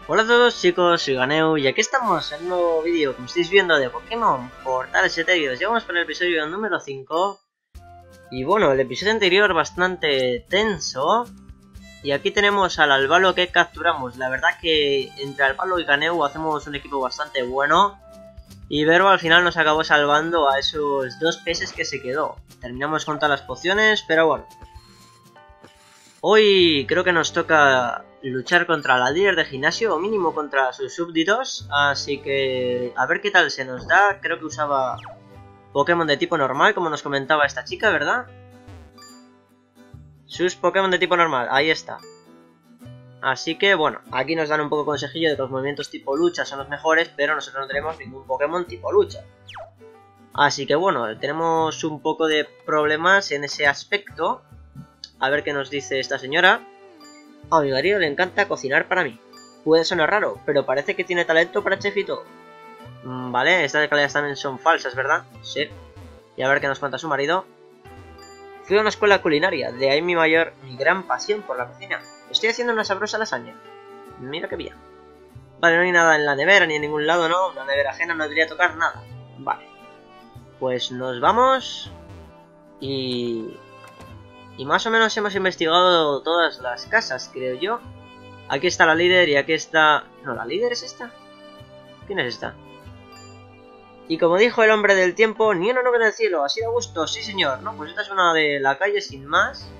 Hola a todos chicos, soy Ganeu y aquí estamos en un nuevo vídeo, como estáis viendo, de Pokémon Portales Etéreos. Llegamos por el episodio número 5. Y bueno, el episodio anterior bastante tenso. Y aquí tenemos al Albalo que capturamos. La verdad que entre Albalo y Ganeu hacemos un equipo bastante bueno. Y Verbo al final nos acabó salvando a esos dos peces que se quedó. Terminamos con todas las pociones, pero bueno. Hoy creo que nos toca luchar contra la líder de gimnasio, o mínimo contra sus súbditos. Así que a ver qué tal se nos da. Creo que usaba Pokémon de tipo normal, como nos comentaba esta chica, ¿verdad? Sus Pokémon de tipo normal, ahí está. Así que bueno, aquí nos dan un poco consejillo de que los movimientos tipo lucha son los mejores, pero nosotros no tenemos ningún Pokémon tipo lucha. Así que bueno, tenemos un poco de problemas en ese aspecto. A ver qué nos dice esta señora. A mi marido le encanta cocinar para mí. Puede sonar raro, pero parece que tiene talento para chef y todo. Vale, estas escaleras también son falsas, ¿verdad? Sí. Y a ver qué nos cuenta su marido. Fui a una escuela culinaria, de ahí mi gran pasión por la cocina. Estoy haciendo una sabrosa lasaña. Mira qué bien. Vale, no hay nada en la nevera ni en ningún lado, ¿no? Una nevera ajena no debería tocar nada. Vale. Pues nos vamos. Y más o menos hemos investigado todas las casas, creo yo. Aquí está la líder y aquí está... No, ¿la líder es esta? ¿Quién es esta? Y como dijo el hombre del tiempo, ni una nube en el cielo, así de gusto, sí señor. No, pues esta es una de la calle sin más.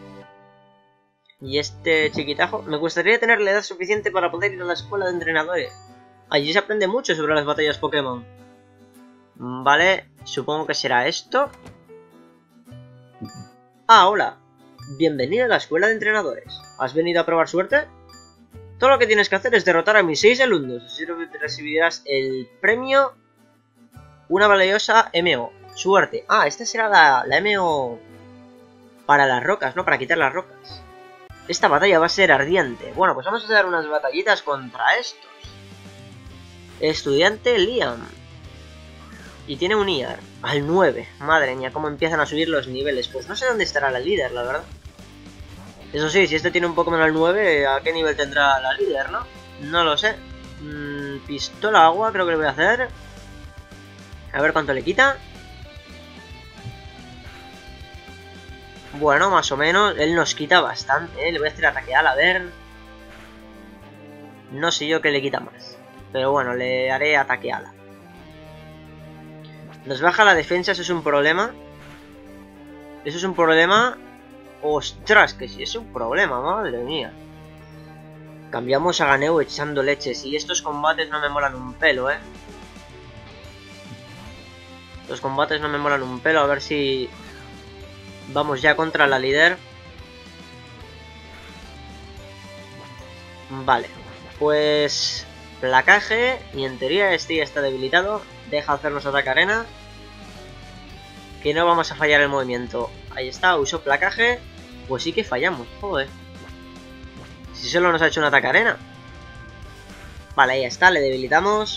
Y este chiquitajo, me gustaría tener la edad suficiente para poder ir a la escuela de entrenadores. Allí se aprende mucho sobre las batallas Pokémon. Vale, supongo que será esto. Ah, hola. Bienvenido a la escuela de entrenadores. ¿Has venido a probar suerte? Todo lo que tienes que hacer es derrotar a mis 6 alumnos. Así recibirás el premio... Una valiosa MO. Suerte. Ah, esta será la MO... para las rocas, ¿no? Para quitar las rocas. Esta batalla va a ser ardiente. Bueno, pues vamos a hacer unas batallitas contra estos. Estudiante Liam. Y tiene un IAR al 9. Madre mía, cómo empiezan a subir los niveles. Pues no sé dónde estará la líder, la verdad. Eso sí, si este tiene un Pokémon al 9, ¿a qué nivel tendrá la líder, no? No lo sé. Pistola agua, creo que le voy a hacer. A ver cuánto le quita. Bueno, más o menos. Él nos quita bastante, ¿eh? Le voy a hacer ataque ala, a ver. No sé yo qué le quita más. Pero bueno, le haré ataque ala. Nos baja la defensa, eso es un problema. Eso es un problema. Ostras, que sí es un problema, madre mía. Cambiamos a Ganeu echando leches. Y estos combates no me molan un pelo, ¿eh? Los combates no me molan un pelo. A ver si... Vamos ya contra la líder. Vale. Pues... Placaje. Y en teoría este ya está debilitado. Deja hacernos ataque arena. Que no vamos a fallar el movimiento. Ahí está, usó placaje. Pues sí que fallamos, joder. Si solo nos ha hecho un ataque arena. Vale, ahí está, le debilitamos.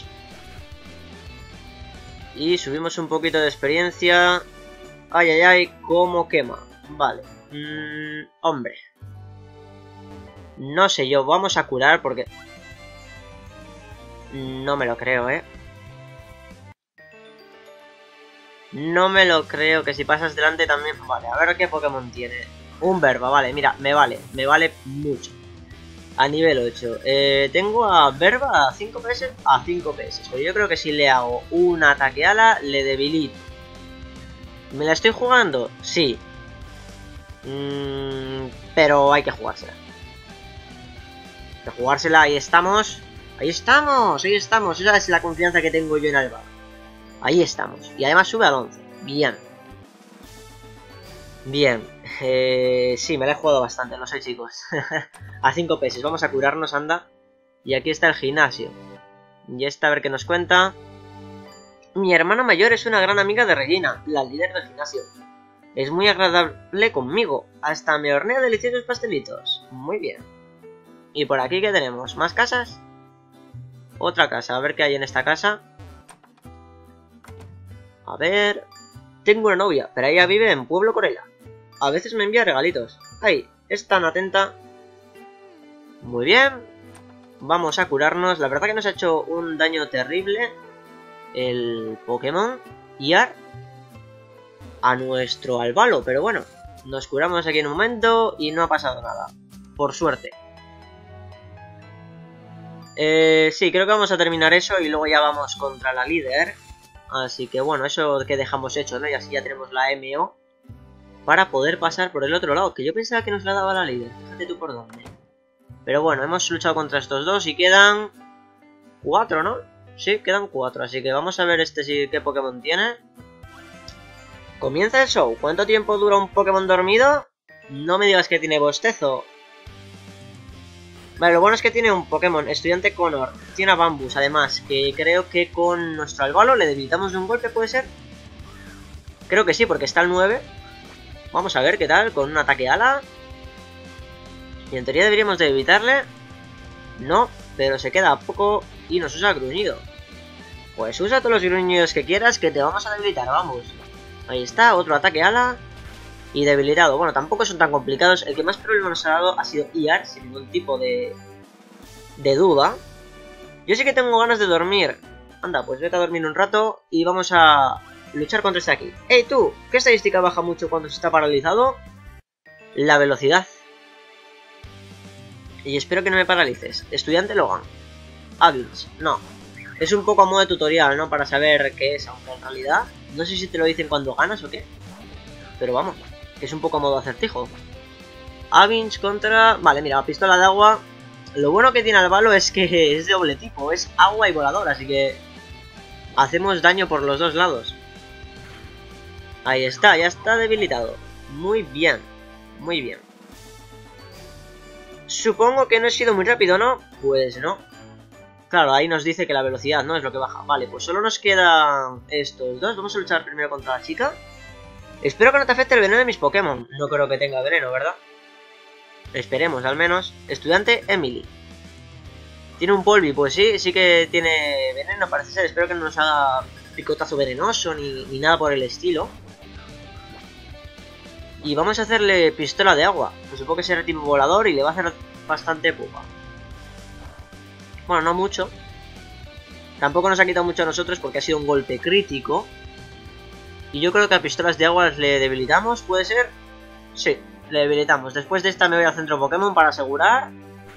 Y subimos un poquito de experiencia. Ay, ay, ay, cómo quema. Vale. Hombre. No sé yo, vamos a curar porque... No me lo creo, ¿eh? No me lo creo, que si pasas delante también... Vale, a ver qué Pokémon tiene. Un Verba, vale, mira, me vale mucho. A nivel 8. Tengo a Verba a 5 PS, a 5 PS. Pero yo creo que si le hago un ataque ala, le debilito. ¿Me la estoy jugando? Sí. Pero hay que jugársela. Hay que jugársela, ahí estamos. Ahí estamos, ahí estamos. Esa es la confianza que tengo yo en Alba. Ahí estamos. Y además sube al 11. Bien. Bien. Sí, me la he jugado bastante, no sé, chicos. A 5 pesos. Vamos a curarnos, anda. Y aquí está el gimnasio. Y esta, a ver qué nos cuenta. Mi hermana mayor es una gran amiga de Regina, la líder del gimnasio. Es muy agradable conmigo. Hasta me hornea deliciosos pastelitos. Muy bien. ¿Y por aquí qué tenemos? ¿Más casas? Otra casa. A ver qué hay en esta casa. A ver... Tengo una novia, pero ella vive en Pueblo Corella. A veces me envía regalitos. Ay, es tan atenta. Muy bien. Vamos a curarnos. La verdad que nos ha hecho un daño terrible el Pokémon Iar a nuestro Albalo, pero bueno, nos curamos aquí en un momento y no ha pasado nada, por suerte. Sí, creo que vamos a terminar eso y luego ya vamos contra la líder. Así que bueno, eso que dejamos hecho, ¿no? Y así ya tenemos la MO para poder pasar por el otro lado, que yo pensaba que nos la daba la líder. Fíjate tú por dónde. Pero bueno, hemos luchado contra estos dos y quedan 4, ¿no? Sí, quedan 4, así que vamos a ver este sí qué Pokémon tiene. Comienza el show. ¿Cuánto tiempo dura un Pokémon dormido? No me digas que tiene bostezo. Vale, lo bueno es que tiene un Pokémon, Estudiante Connor. Tiene a Bambus, además, que creo que con nuestro Albalo le debilitamos de un golpe, ¿puede ser? Creo que sí, porque está al 9. Vamos a ver qué tal, con un ataque ala. Y en teoría deberíamos de evitarle. No, pero se queda a poco y nos usa gruñido. Pues usa todos los gruñidos que quieras, que te vamos a debilitar, vamos. Ahí está, otro ataque ala. Y debilitado. Bueno, tampoco son tan complicados. El que más problemas nos ha dado ha sido Iar, sin ningún tipo de duda. Yo sí que tengo ganas de dormir. Anda, pues vete a dormir un rato y vamos a luchar contra este aquí. ¡Ey tú! ¿Qué estadística baja mucho cuando se está paralizado? La velocidad. Y espero que no me paralices. Estudiante Logan. Avils. No. Es un poco a modo de tutorial, ¿no? Para saber qué es, aunque en realidad no sé si te lo dicen cuando ganas o qué. Pero vamos, que es un poco a modo acertijo. Avins contra... Vale, mira, pistola de agua. Lo bueno que tiene Albalo es que es de doble tipo. Es agua y volador, así que hacemos daño por los dos lados. Ahí está, ya está debilitado. Muy bien, muy bien. Supongo que no he sido muy rápido, ¿no? Pues no. Claro, ahí nos dice que la velocidad no es lo que baja. Vale, pues solo nos quedan estos dos. Vamos a luchar primero contra la chica. Espero que no te afecte el veneno de mis Pokémon. No creo que tenga veneno, ¿verdad? Esperemos, al menos. Estudiante Emily. ¿Tiene un Polvi? Pues sí, sí que tiene veneno, parece ser. Espero que no nos haga picotazo venenoso ni nada por el estilo. Y vamos a hacerle pistola de agua. Pues supongo que será tipo volador y le va a hacer bastante pupa. Bueno, no mucho. Tampoco nos ha quitado mucho a nosotros porque ha sido un golpe crítico. Y yo creo que a pistolas de agua le debilitamos, ¿puede ser? Sí, le debilitamos. Después de esta me voy al centro Pokémon para asegurar.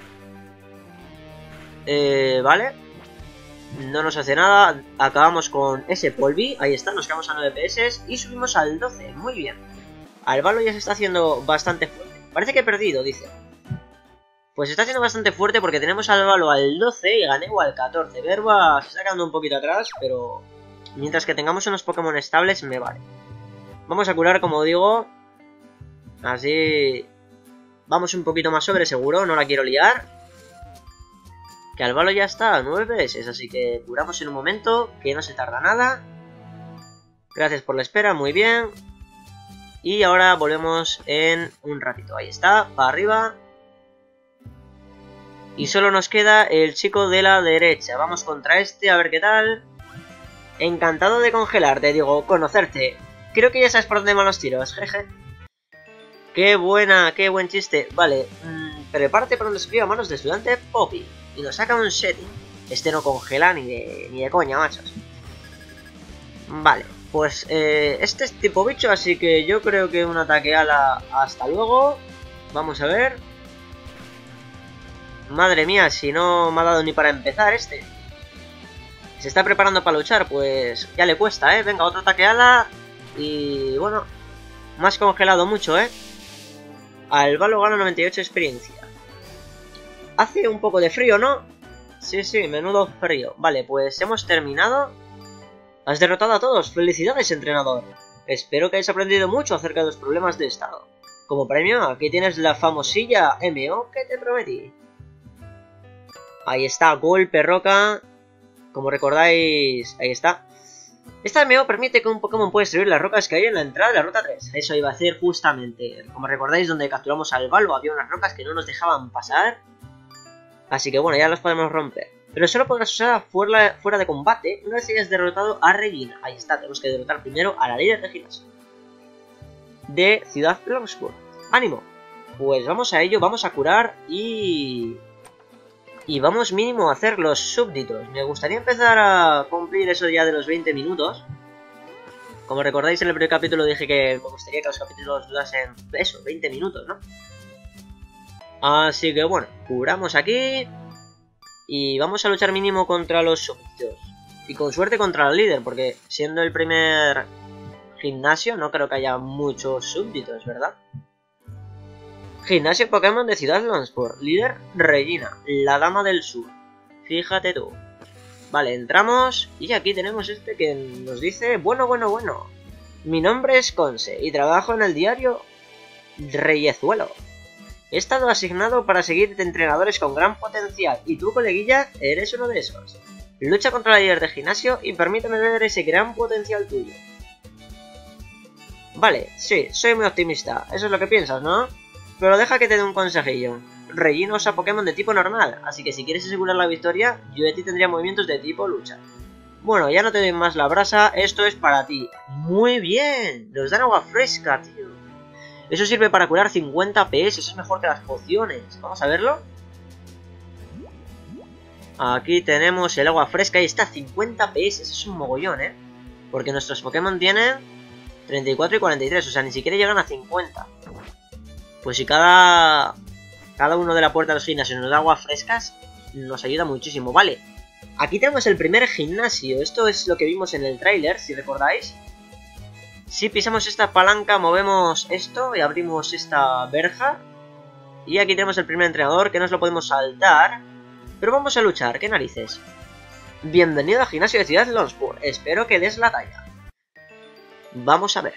Vale. No nos hace nada. Acabamos con ese Polvi. Ahí está, nos quedamos a 9 PS. Y subimos al 12, muy bien. Albalo ya se está haciendo bastante fuerte. Parece que he perdido, dice. Pues se está haciendo bastante fuerte porque tenemos al Albalo al 12 y Ganegu al 14. Verba se está quedando un poquito atrás, pero... mientras que tengamos unos Pokémon estables, me vale. Vamos a curar, como digo. Así... vamos un poquito más sobre, seguro. No la quiero liar. Que Albalo ya está a 9 PS. Así que curamos en un momento. Que no se tarda nada. Gracias por la espera, muy bien. Y ahora volvemos en un ratito. Ahí está, para arriba. Y solo nos queda el chico de la derecha. Vamos contra este, a ver qué tal. Encantado de congelarte, digo, conocerte. Creo que ya sabes por dónde van los tiros, jeje. Qué buena, qué buen chiste. Vale, prepárate para un desafío a manos de estudiante Poppy. Y nos saca un setting. Este no congela ni de coña, machos. Vale, pues este es tipo bicho, así que yo creo que un ataque ala hasta luego. Vamos a ver. Madre mía, si no me ha dado ni para empezar este. Se está preparando para luchar, pues ya le cuesta, ¿eh? Venga, otro ataque ala. Y bueno, más congelado mucho, ¿eh? Albalo gana 98 experiencia. Hace un poco de frío, ¿no? Sí, sí, menudo frío. Vale, pues hemos terminado. Has derrotado a todos. Felicidades, entrenador. Espero que hayas aprendido mucho acerca de los problemas de estado. Como premio, aquí tienes la famosilla MO que te prometí. Ahí está, golpe roca. Como recordáis, ahí está. Esta MO permite que un Pokémon pueda destruir las rocas que hay en la entrada de la ruta 3. Eso iba a hacer justamente. Como recordáis, donde capturamos al Albalo había unas rocas que no nos dejaban pasar. Así que bueno, ya las podemos romper. Pero solo podrás usar fuera de combate una vez hayas derrotado a Regina. Ahí está, tenemos que derrotar primero a la líder de gimnasio de Ciudad Longspur. ¡Ánimo! Pues vamos a ello, vamos a curar y Y vamos mínimo a hacer los súbditos. Me gustaría empezar a cumplir eso ya de los 20 minutos. Como recordáis en el primer capítulo dije que me gustaría que los capítulos durasen eso, 20 minutos, ¿no? Así que bueno, curamos aquí. Y vamos a luchar mínimo contra los súbditos. Y con suerte contra el líder, porque siendo el primer gimnasio no creo que haya muchos súbditos, ¿verdad? Gimnasio Pokémon de Ciudad Longsport. Líder Regina, la dama del sur. Fíjate tú. Vale, entramos y aquí tenemos este que nos dice... Bueno. Mi nombre es Conce y trabajo en el diario Reyezuelo. He estado asignado para seguir entrenadores con gran potencial y tú, coleguilla, eres uno de esos. Lucha contra la líder de gimnasio y permíteme ver ese gran potencial tuyo. Vale, sí, soy muy optimista. Eso es lo que piensas, ¿no? Pero deja que te dé un consejillo. Regina usa Pokémon de tipo normal, así que si quieres asegurar la victoria, yo de ti tendría movimientos de tipo lucha. Bueno, ya no te doy más la brasa, esto es para ti. Muy bien, nos dan agua fresca, tío. Eso sirve para curar 50 PS, eso es mejor que las pociones. Vamos a verlo. Aquí tenemos el agua fresca y está 50 PS, eso es un mogollón, ¿eh? Porque nuestros Pokémon tienen 34 y 43, o sea, ni siquiera llegan a 50. Pues si cada uno de la puerta de los gimnasios nos da aguas frescas, nos ayuda muchísimo. Vale, aquí tenemos el primer gimnasio. Esto es lo que vimos en el tráiler, si recordáis. Si pisamos esta palanca, movemos esto y abrimos esta verja. Y aquí tenemos el primer entrenador, que nos lo podemos saltar. Pero vamos a luchar, ¿qué narices? Bienvenido al gimnasio de Ciudad Longsport. Espero que des la talla. Vamos a ver.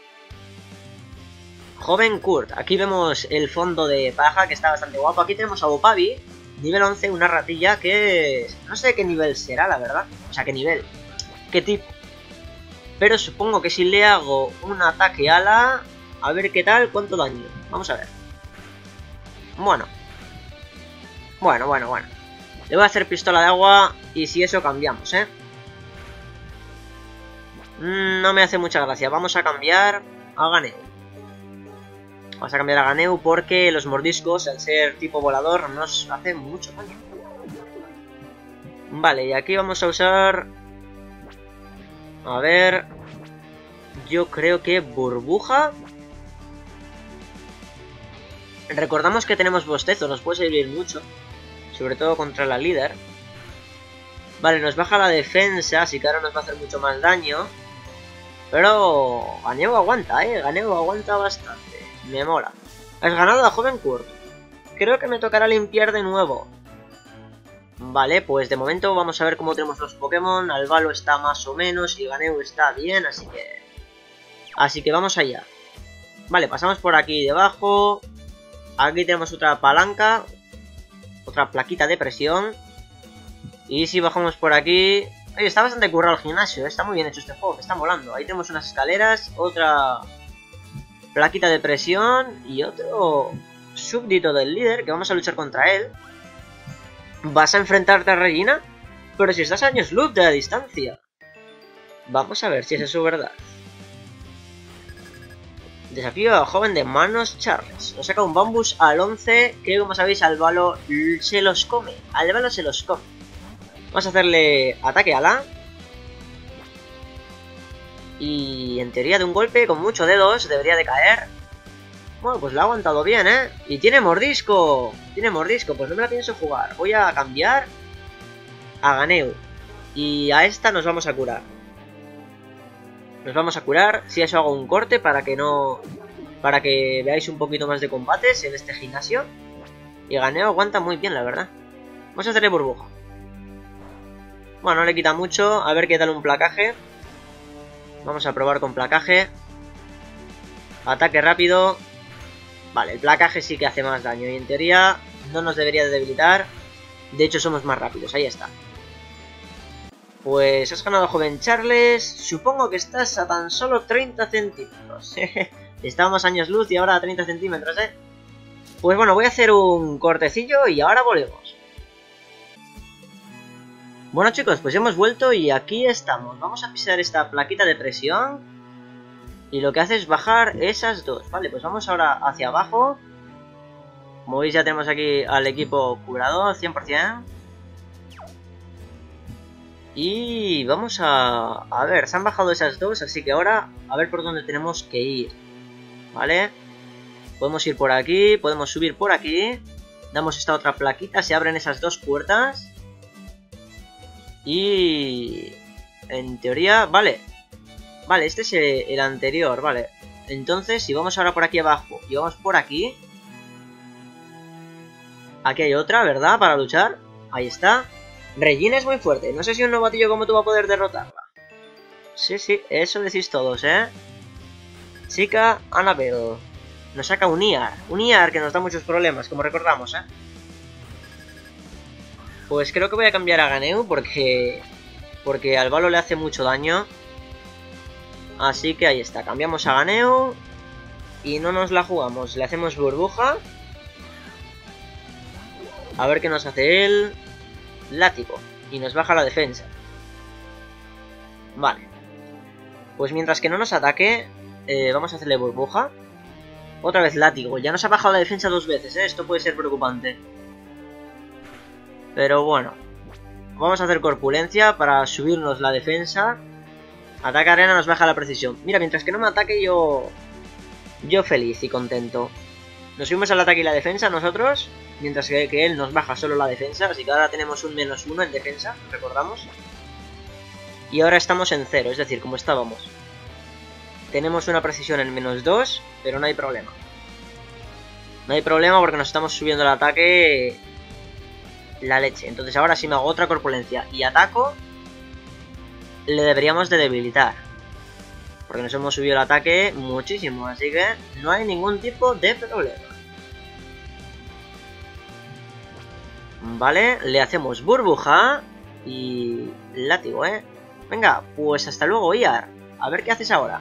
Joven Kurt, aquí vemos el fondo de paja que está bastante guapo. Aquí tenemos a Opavi, nivel 11, una ratilla que... no sé qué nivel será, la verdad. O sea, qué nivel, qué tipo. Pero supongo que si le hago un ataque ala... a ver qué tal, cuánto daño. Vamos a ver. Bueno. Le voy a hacer pistola de agua y si eso cambiamos, ¿eh? No me hace mucha gracia. Vamos a cambiar a Ganeu. Vamos a cambiar a Ganeu porque los mordiscos, al ser tipo volador, nos hacen mucho daño. Vale, y aquí vamos a usar... a ver... yo creo que burbuja. Recordamos que tenemos bostezo, nos puede servir mucho. Sobre todo contra la líder. Vale, nos baja la defensa, así que ahora nos va a hacer mucho más daño. Pero Ganeu aguanta, Ganeu aguanta bastante. Me mola. Has ganado a Joven Kurt. Creo que me tocará limpiar de nuevo. Vale, pues de momento vamos a ver cómo tenemos los Pokémon. Albalo está más o menos y Ganeu está bien, así que vamos allá. Vale, pasamos por aquí debajo. Aquí tenemos otra palanca. Otra plaquita de presión. Y si bajamos por aquí... oye, está bastante currado el gimnasio, está muy bien hecho este juego, está molando. Ahí tenemos unas escaleras, otra plaquita de presión y otro súbdito del líder que vamos a luchar contra él. ¿Vas a enfrentarte a Regina? Pero si estás a años luz de la distancia. Vamos a ver si es eso verdad. Desafío a joven de manos Charles. Nos saca un Bambus al 11 que, como sabéis, Albalo se los come. Albalo se los come. Vamos a hacerle ataque ala. Y en teoría de un golpe con mucho dedos debería de caer. Bueno, pues lo ha aguantado bien, ¿eh? Y tiene mordisco. Tiene mordisco, pues no me la pienso jugar. Voy a cambiar a Ganeu. Y a esta nos vamos a curar. Nos vamos a curar. Si eso hago un corte para que no... para que veáis un poquito más de combates en este gimnasio. Y Ganeu aguanta muy bien, la verdad. Vamos a hacerle burbuja. Bueno, no le quita mucho. A ver qué tal un placaje. Vamos a probar con placaje. Ataque rápido. Vale, el placaje sí que hace más daño. Y en teoría no nos debería de debilitar. De hecho somos más rápidos, ahí está. Pues has ganado, joven Charles. Supongo que estás a tan solo 30 centímetros. Estábamos años luz y ahora a 30 centímetros, ¿eh? Pues bueno, voy a hacer un cortecillo y ahora volvemos. Bueno, chicos, pues hemos vuelto y aquí estamos. Vamos a pisar esta plaquita de presión. Y lo que hace es bajar esas dos. Vale, pues vamos ahora hacia abajo. Como veis ya tenemos aquí al equipo curado 100%. Y vamos a ver, se han bajado esas dos, así que ahora a ver por dónde tenemos que ir. ¿Vale? Podemos ir por aquí, podemos subir por aquí. Damos esta otra plaquita, se abren esas dos puertas. Y... en teoría, vale. Vale, este es el anterior, vale. Entonces, si vamos ahora por aquí abajo y vamos por aquí... aquí hay otra, ¿verdad? Para luchar. Ahí está. Regina es muy fuerte. No sé si un novatillo como tú va a poder derrotarla. Sí, sí, eso decís todos, ¿eh? Chica Annabelle. Nos saca un IAR. Un IAR que nos da muchos problemas, como recordamos, ¿eh? Pues creo que voy a cambiar a Ganeu porque al Valo le hace mucho daño. Así que ahí está. Cambiamos a Ganeu. Y no nos la jugamos. Le hacemos burbuja. A ver qué nos hace él. Látigo. Y nos baja la defensa. Vale. Pues mientras que no nos ataque, vamos a hacerle burbuja. Otra vez látigo. Ya nos ha bajado la defensa dos veces, ¿eh? Esto puede ser preocupante. Pero bueno. Vamos a hacer corpulencia para subirnos la defensa. Ataque arena nos baja la precisión. Mira, mientras que no me ataque yo feliz y contento. Nos subimos al ataque y la defensa nosotros. Mientras que él nos baja solo la defensa. Así que ahora tenemos un -1 en defensa, recordamos. Y ahora estamos en 0, es decir, como estábamos. Tenemos una precisión en -2, pero no hay problema. No hay problema porque nos estamos subiendo el ataque la leche. Entonces ahora si me hago otra corpulencia y ataco, le deberíamos de debilitar. Porque nos hemos subido el ataque muchísimo, así que no hay ningún tipo de problema. Vale, le hacemos burbuja y látigo, ¿eh? Venga, pues hasta luego, Iar. A ver qué haces ahora.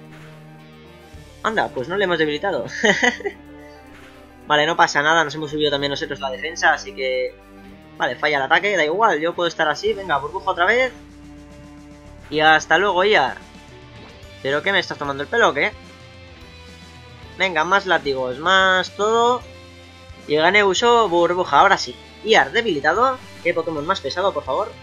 Anda, pues no le hemos debilitado. Vale, no pasa nada, nos hemos subido también nosotros la defensa, así que... vale, falla el ataque, da igual, yo puedo estar así. Venga, burbuja otra vez. Y hasta luego, Iar. ¿Pero qué me estás tomando el pelo o qué? Venga, más látigos, más todo. Y gané uso burbuja, ahora sí. Iar debilitado. ¿Qué Pokémon más pesado, por favor?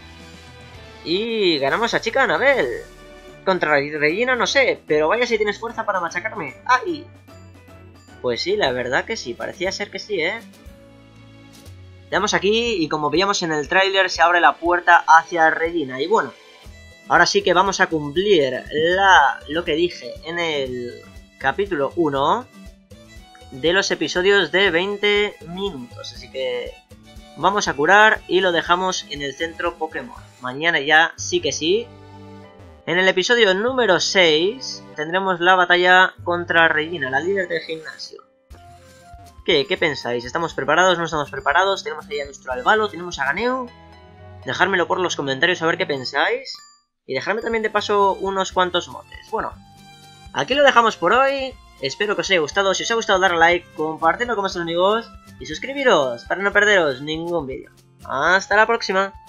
Y ganamos a Chica Annabelle. Contra Regina no sé, pero vaya si tienes fuerza para machacarme. ¡Ay! Pues sí, la verdad que sí, parecía ser que sí, ¿eh? Le damos aquí y como veíamos en el tráiler se abre la puerta hacia Regina. Y bueno, ahora sí que vamos a cumplir lo que dije en el capítulo 1 de los episodios de 20 minutos. Así que vamos a curar y lo dejamos en el centro Pokémon. Mañana ya sí que sí. En el episodio número 6 tendremos la batalla contra Regina, la líder del gimnasio. ¿Qué pensáis? ¿Estamos preparados? ¿No estamos preparados? Tenemos ahí a nuestro Albalo, tenemos a Ganeu. Dejármelo por los comentarios a ver qué pensáis. Y dejadme también de paso unos cuantos motes. Bueno, aquí lo dejamos por hoy. Espero que os haya gustado. Si os ha gustado, darle like, compartirlo con vuestros amigos y suscribiros para no perderos ningún vídeo. Hasta la próxima.